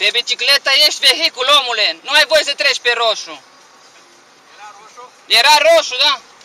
Pe bicicletă ești vehicul, omule. Nu ai voie să treci pe roșu. Era roșu? Era roșu, da?